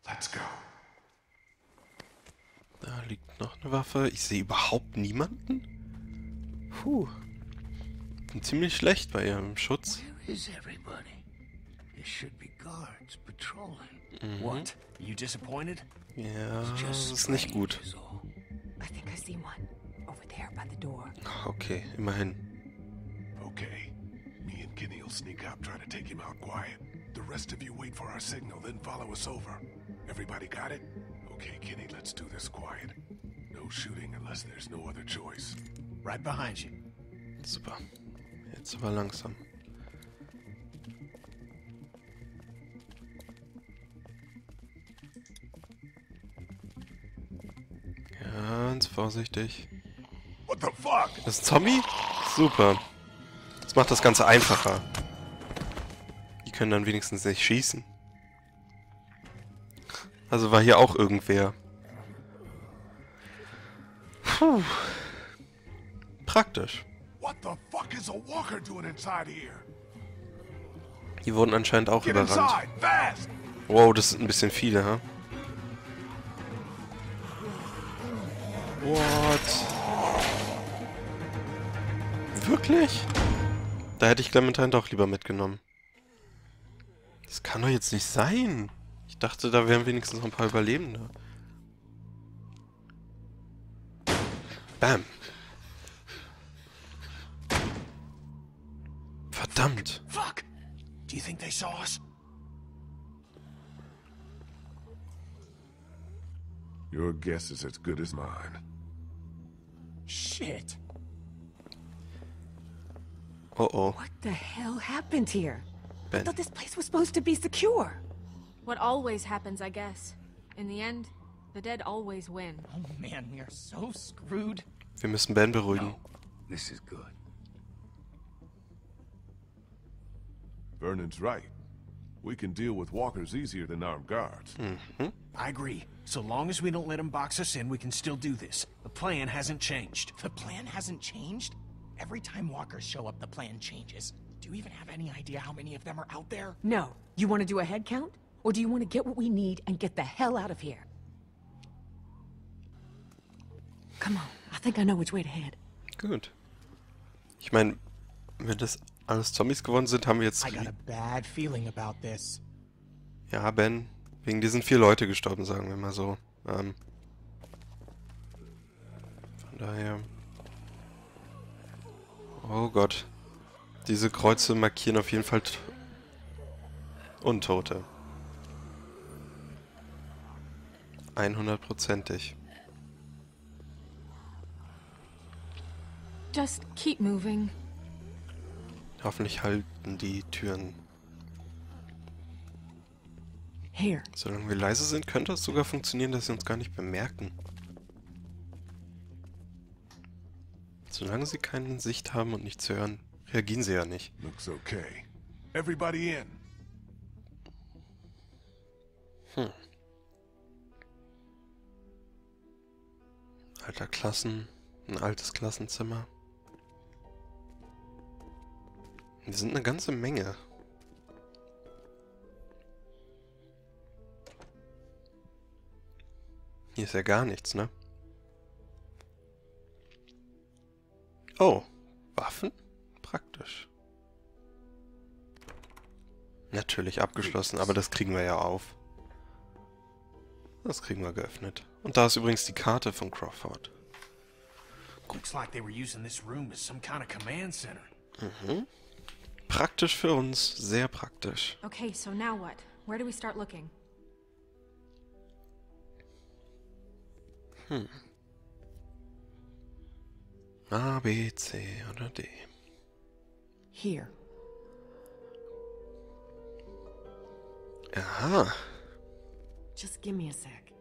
Let's go. Da liegt noch eine Waffe. Ich sehe überhaupt niemanden. Puh. Bin ziemlich schlecht bei ihrem Schutz. Where is everybody? There should be guards patrolling. What? You disappointed? Ja, It's das just ist nicht gut. strange is all. I think I see one. Over there by the door. Okay, immerhin. Okay. Me and Kenny will sneak up, try to take him out quiet. The rest of you wait for our signal, then follow us over. Everybody got it? Okay, Kenny, let's do this quiet. No shooting unless there's no other choice. Right behind you. Super. Jetzt aber langsam. Ganz vorsichtig. What the fuck? Das ist ein Zombie? Super. Das macht das Ganze einfacher. Die können dann wenigstens nicht schießen. Also war hier auch irgendwer. Puh. Praktisch. What the fuck is a walker doing inside here? Die wurden anscheinend auch Get überrannt. inside, fast! Wow, das sind ein bisschen viele, ha? What? Wirklich? Da hätte ich Clementine doch lieber mitgenommen. Das kann doch jetzt nicht sein. Ich dachte, da wären wenigstens noch ein paar Überlebende. Bam. Verdammt. Fuck! Do you think they saw us? Your guess is as good as mine. Shit. Oh oh. What the hell happened here? I Ben. thought this place was supposed to be secure. What always happens, I guess. In the end, the dead always win. Oh man, we are so screwed. Wir müssen Ben beruhigen. This is good. Vernon's right. We can deal with walkers easier than armed guards. I agree. So long as we don't let them box us in, we can still do this. The plan hasn't changed. The plan hasn't changed? Every time walkers show up, the plan changes. Do you even have any idea how many of them are out there? No. You want to do a head count? Or do you want to get what we need and get the hell out of here? Come on. I think I know which way to head. Gut. Ich meine, wenn das alles Zombies geworden sind, haben wir jetzt... I got a bad feeling about this. Ja, Ben. Wegen dir sind 4 Leute gestorben, sagen wir mal so. Von daher... Oh Gott. Diese Kreuze markieren auf jeden Fall Untote. 100%ig. Just keep moving. Hoffentlich halten die Türen. Here. Solange wir leise sind, könnte es sogar funktionieren, dass sie uns gar nicht bemerken. Solange sie keine Sicht haben und nichts hören, reagieren sie ja nicht. Looks okay. Everybody in. Ein altes Klassenzimmer. Die sind eine ganze Menge. Hier ist ja gar nichts, ne? Oh, Waffen? Praktisch. Natürlich abgeschlossen, aber das kriegen wir ja auf. Das kriegen wir geöffnet. Und da ist übrigens die Karte von Crawford. Looks like they were using this room as some kind of command center. Praktisch für uns, sehr praktisch. Okay, so now what? Where do we start looking? A, B, C oder D. Here. Aha. Just give me a sec.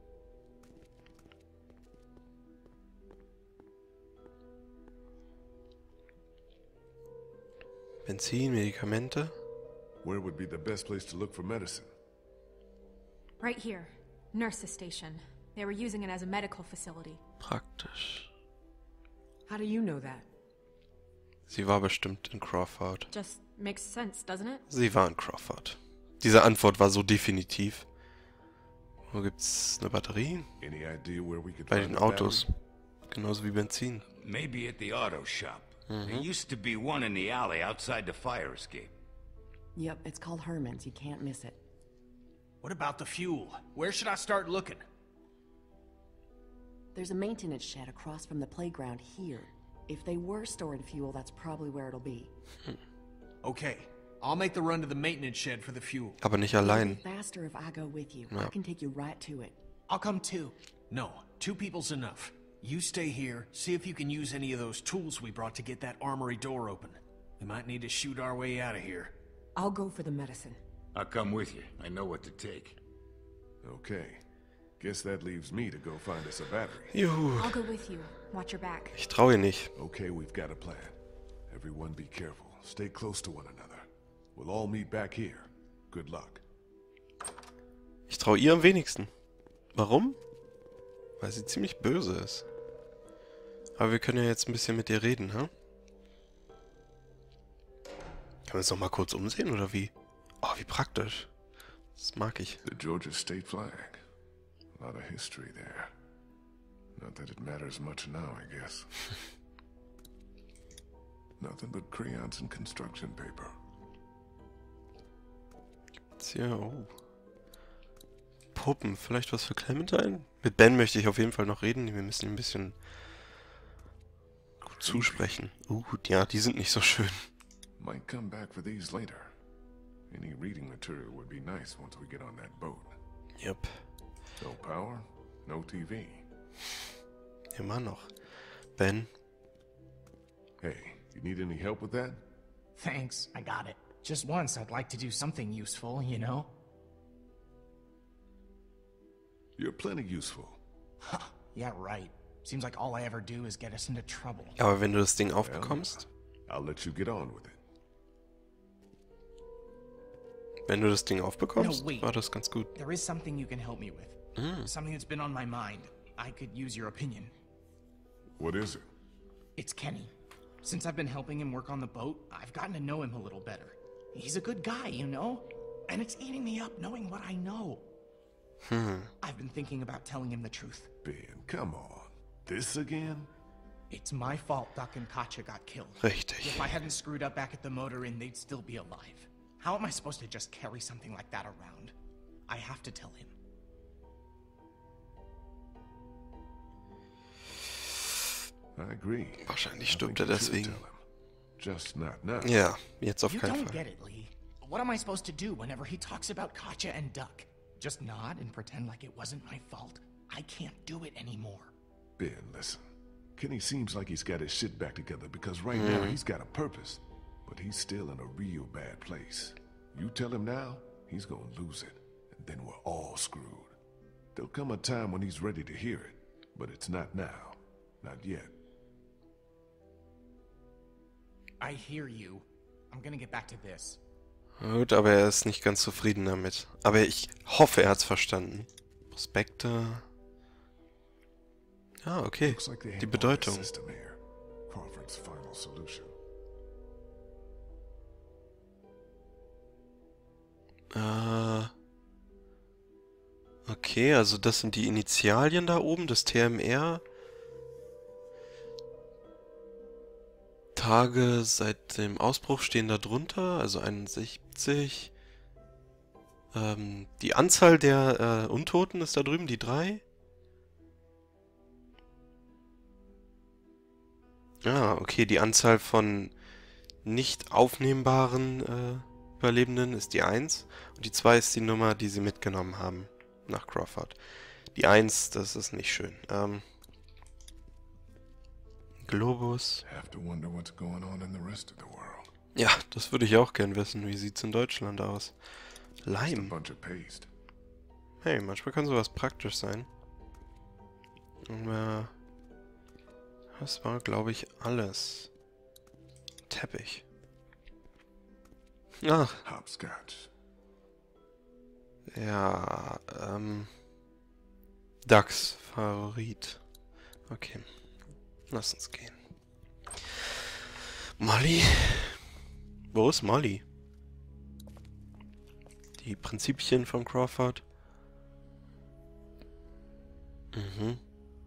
Benzin, Medikamente. Where would be the best place to look for medicine? Right here. Nurse's station. They were using it as a medical facility. Praktisch. How do you know that? Sie war bestimmt in Crawford. Just makes sense, doesn't it? Sie war in Crawford. Diese Antwort war so definitiv. Wo gibt's eine Batterie? Any idea where we could Bei find den a battery? Autos. Genauso wie Benzin. Maybe at the auto shop. There used to be one in the alley outside the fire escape. Yep, it's called Herman's. You can't miss it. What about the fuel? Where should I start looking? There's a maintenance shed across from the playground here. If they were storing fuel, that's probably where it'll be. Okay, I'll make the run to the maintenance shed for the fuel. Aber nicht It'll be allein. faster if I go with you. Ja. I can take you right to it. I'll come too. No, 2 people's enough. You stay here, see if you can use any of those tools we brought to get that armory door open. We might need to shoot our way out of here. I'll go for the medicine. I'll come with you. I know what to take. Okay. Guess that leaves me to go find us a battery. Juhu. I'll go with you. Watch your back. Ich traue ihr nicht. Okay, we've got a plan. Everyone be careful. Stay close to one another. We'll all meet back here. Good luck. Ich traue ihr am wenigsten. Warum? Weil sie ziemlich böse ist. Aber wir können ja jetzt ein bisschen mit ihr reden, ha? Können wir uns noch mal kurz umsehen, oder wie? Oh, wie praktisch. Das mag ich. The Georgia state flag. A lot of history there. Not that it matters much now, I guess. Nothing but crayons and construction paper. Tja, oh. Puppen, vielleicht was für Clementine? Mit Ben möchte ich auf jeden Fall noch reden. Wir müssen ihm ein bisschen gut zusprechen. Ja, die sind nicht so schön. Might come back for these later. Any reading material would be nice once we get on that boat. Yep. No power, no TV. Immer noch. Ben, Hey, you need any help with that? Thanks, I got it. Just once, I'd like to do something useful, you know? You're plenty useful. Yeah, right. Seems like all I ever do is get us into trouble. aber wenn du das Ding aufbekommst, I'll let you get on with it. No, wait. war das ganz gut. There is something you can help me with. Something that's been on my mind. I could use your opinion. What is it? It's Kenny. Since I've been helping him work on the boat, I've gotten to know him a little better. He's a good guy, you know? And it's eating me up knowing what I know. I've been thinking about telling him the truth. Ben, come on. This again? It's my fault Duck and Katja got killed. Richtig. If I hadn't screwed up back at the motor inn, they'd still be alive. How am I supposed to just carry something like that around? I have to tell him. I agree. Wahrscheinlich I stirbt think er you should deswegen. tell him. Just not now. Ja, jetzt auf You keinen don't Fall. get it, Lee. What am I supposed to do whenever he talks about Katja and Duck? Just nod and pretend like it wasn't my fault? I can't do it anymore. Ben, listen. Kenny seems like he's got his shit back together because right now he's got a purpose. But he's still in a real bad place. You tell him now, he's gonna lose it. And then we're all screwed. There'll come a time when he's ready to hear it. But it's not now. Not yet. I hear you. I'm gonna get back to this. Na gut, aber er ist nicht ganz zufrieden damit. Aber ich hoffe, er hat's verstanden. Prospekte. Ah, okay. Looks like they Die have all Bedeutung. the system here. Crawford's final solution. Okay, also das sind die Initialien da oben, das TMR. Tage seit dem Ausbruch stehen da drunter, also 61. Die Anzahl der Untoten ist da drüben, die 3. Ah, okay, die Anzahl von nicht aufnehmbaren Überlebenden ist die 1. Und die 2 ist die Nummer, die sie mitgenommen haben nach Crawford. Die 1, das ist nicht schön. Globus. Have to wonder what's going on in the rest of the world. Ja, das würde ich auch gern wissen. Wie sieht's in Deutschland aus? Just a Leim. bunch of paste. Hey, manchmal kann sowas praktisch sein. Und, das war, glaube ich, alles. Teppich. Ach, Hopscotch. ja, Ducks Favorit. Okay, lass uns gehen. Molly? Wo ist Molly? Die Prinzipien von Crawford? Mhm.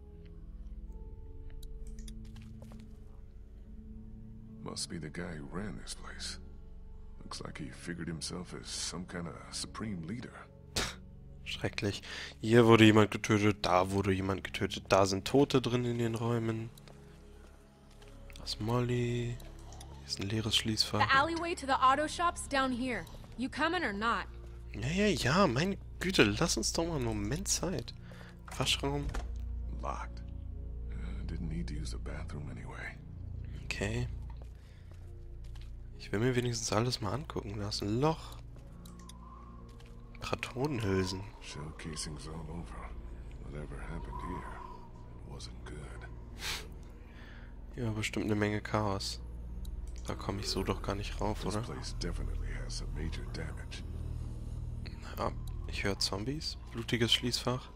Must be the guy who ran this place. Looks like he figured himself as some kind of supreme leader. Schrecklich. Hier wurde jemand getötet, da wurde jemand getötet, da sind Tote drin in den Räumen. Das ist Molly. Hier ist ein leeres The Schließfach. alleyway to the auto shop's down here. You coming or not? Ja, meine Güte, lass uns doch mal einen Moment Zeit. Waschraum. Locked. Didn't need to use the bathroom anyway. Okay. Ich will mir wenigstens alles mal angucken lassen. Loch. Patronenhülsen. Shell casings all over. Whatever happened here, it wasn't good. Ja, bestimmt eine Menge Chaos. Da komme ich so doch gar nicht rauf, This oder? place definitely has some major damage. Ja, ich höre Zombies. Blutiges Schließfach.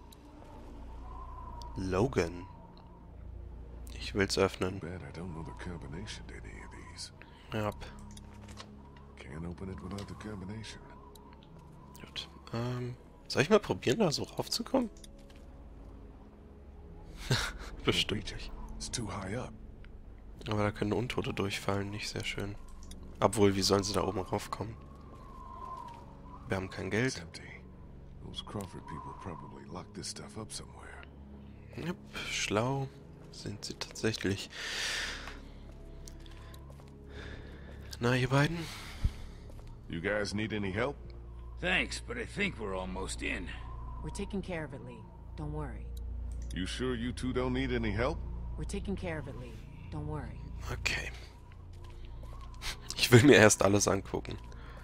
Logan. Ich will's öffnen. Bad I don't know the combination to any of these. Ja. Can't open it without the combination. Gut. Soll ich mal probieren, da so raufzukommen? Bestimmt Reach it. nicht. It's too high up. Aber da können Untote durchfallen, nicht sehr schön. Obwohl, wie sollen sie da oben raufkommen? Wir haben kein It's Geld. empty. Those Crawford people probably locked this stuff up somewhere. Yep, schlau sind sie tatsächlich. Na, ihr beiden? You guys need any help? Thanks, but I think we're almost in. We're taking care of it, Lee. Don't worry. You sure you two don't need any help? We're taking care of it, Lee. Don't worry. Okay. Ich will mir erst alles angucken.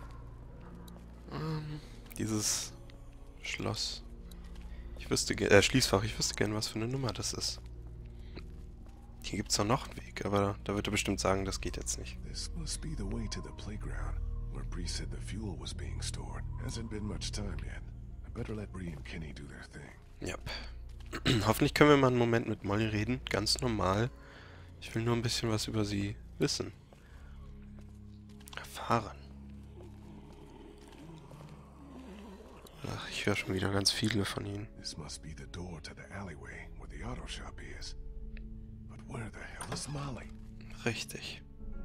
Dieses Schloss. Ich wüsste Schließfach, ich wüsste gern, was für eine Nummer das ist. Hier gibt's doch noch einen Weg, aber da wird er bestimmt sagen, das geht jetzt nicht. This must be the way to the playground, where Bree said the fuel was being stored. Hasn't been much time yet. I better let Bree and Kenny do their thing. Ja. Hoffentlich können wir mal einen Moment mit Molly reden, ganz normal. Ich will nur ein bisschen was über sie wissen. Erfahren. Ach, ich höre schon wieder ganz viele von ihnen. This must be the door to the alleyway where the auto shop is. But where the hell is Molly? Richtig.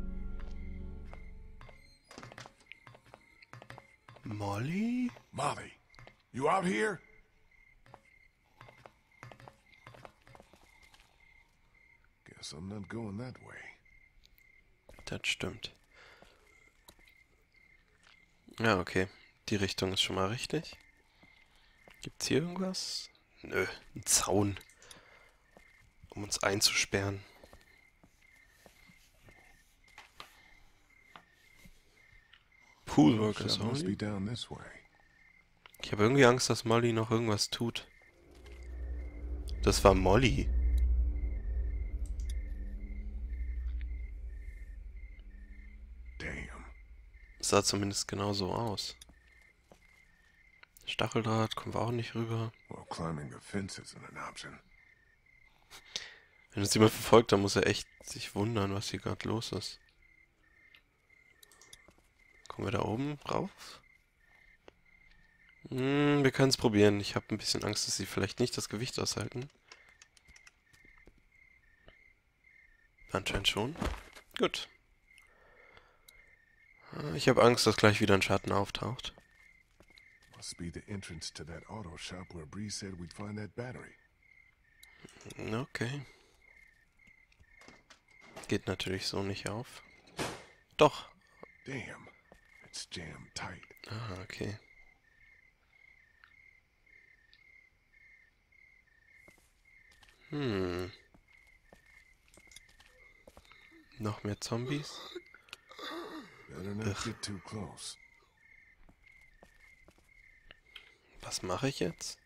Molly? Molly, you out here? Guess I'm not going that way. Das stimmt. Ja, okay. Die Richtung ist schon mal richtig. Gibt's hier irgendwas? Nö, ein Zaun. Um uns einzusperren. Poolworkers Shop must be only? down this way. Ich habe irgendwie Angst, dass Molly noch irgendwas tut. Das war Molly. Damn. Sah zumindest genau so aus. Stacheldraht kommen wir auch nicht rüber. Well, climbing the fence isn't an option. Wenn uns jemand verfolgt, dann muss er echt sich wundern, was hier gerade los ist. Kommen wir da oben rauf? Wir können es probieren. Ich habe ein bisschen Angst, dass sie vielleicht nicht das Gewicht aushalten. Anscheinend schon. Gut. Ich habe Angst, dass gleich wieder ein Schatten auftaucht. Must be the entrance to that auto shop where Bree said we'd find that battery. Okay. Geht natürlich so nicht auf. Doch. Damn. It's jammed tight. Ah, okay. Noch mehr Zombies? Better not get too close. Was mache ich jetzt?